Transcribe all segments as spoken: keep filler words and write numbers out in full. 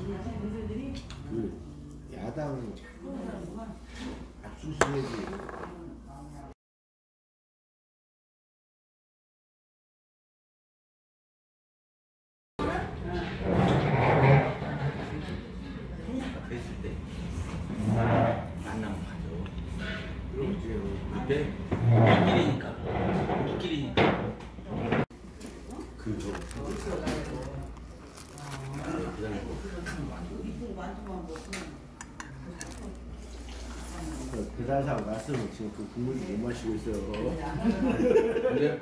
그 야당 압수수색이 됐을 때 만나면 가죠. 그때 길이니까 길이니까 그 저 그 사장 말씀은 지금 그 국물 못 마시고 있어요. 근데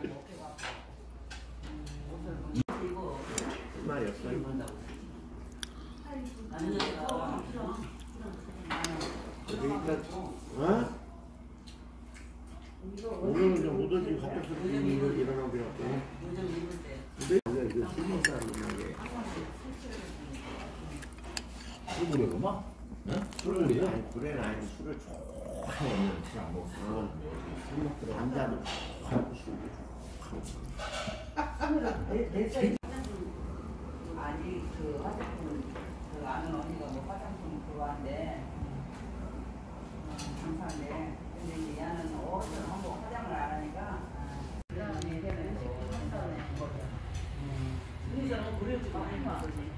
말이 없어요. 어? 오늘은 좀 오돌지 갑작스럽게 일어나고 그래갖고 근데 그 술먹 사람들에게 술 부려구만? 응? 술 부려? 아니 그래는 아니 술을 좋아해. 술안 먹어. 어, 술 먹더라. 남자도 좋아하고 술도 좋아하고. 아니 그 화장품 그 아는 언니가 뭐 화장품 그거 한대 장사인데 근데 이제 얘는 어디서 한번 화장을 안 하니까 그다음에 걔는 식품 상사네 거기야. 이 사람은 그래도 많이 봐.